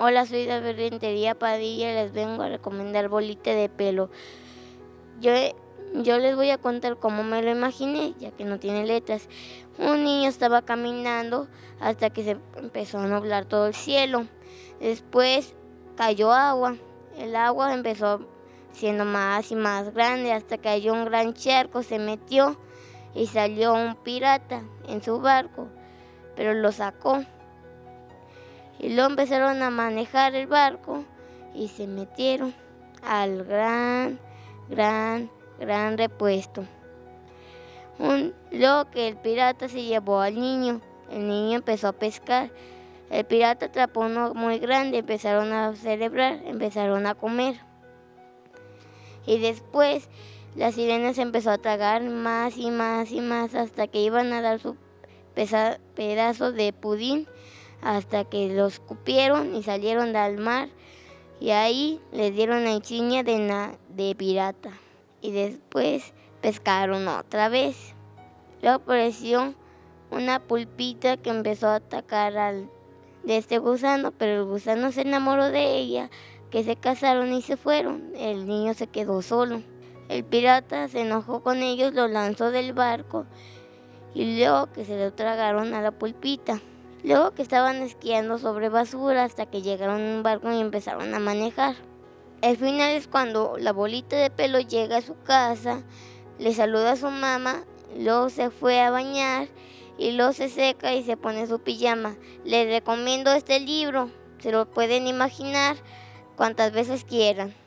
Hola, soy de Rentería Padilla y les vengo a recomendar Bolita de Pelo. Yo, yo les voy a contar cómo me lo imaginé, ya que no tiene letras. Un niño estaba caminando hasta que se empezó a nublar todo el cielo. Después cayó agua. El agua empezó siendo más y más grande hasta que cayó un gran charco, se metió y salió un pirata en su barco, pero lo sacó. Y luego empezaron a manejar el barco y se metieron al gran repuesto. Luego que el pirata se llevó al niño, el niño empezó a pescar. El pirata atrapó uno muy grande, empezaron a celebrar, empezaron a comer. Y después la sirena se empezó a tragar más y más y más hasta que iban a dar su pedazo de pudín, hasta que los escupieron y salieron al mar, y ahí les dieron la insignia de pirata, y después pescaron otra vez. Luego apareció una pulpita que empezó a atacar de este gusano, pero el gusano se enamoró de ella, que se casaron y se fueron. El niño se quedó solo. El pirata se enojó con ellos, lo lanzó del barco, y luego que se lo tragaron a la pulpita. Luego que estaban esquiando sobre basura hasta que llegaron a un barco y empezaron a manejar. El final es cuando la Bolita de Pelo llega a su casa, le saluda a su mamá, luego se fue a bañar y luego se seca y se pone su pijama. Les recomiendo este libro, se lo pueden imaginar cuantas veces quieran.